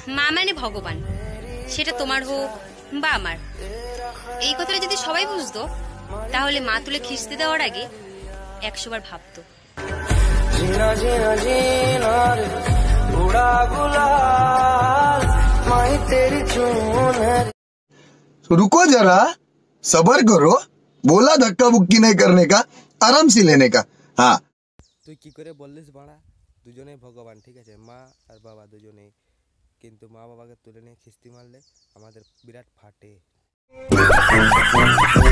মা মানে ভগবান, সেটা তোমার হোক বা আমার। এই কথাটা যদি সবাই বুঝতো, তাহলে মা তুলে খিস্তি দেওয়ার আগে 100 বার ভাবতো। रुको जरा, सबर करो। बोला धक्का बुक्की नहीं करने का, आराम से लेने का। हाँ, তুই কি করে বললিস বাড়া? দুজনেই ভগবান, ঠিক আছে, মা আর বাবা দুজনেই, কিন্তু মা বাবাকে তুলে নিয়ে খিস্তি মারলে আমাদের বিরাট ফাটে।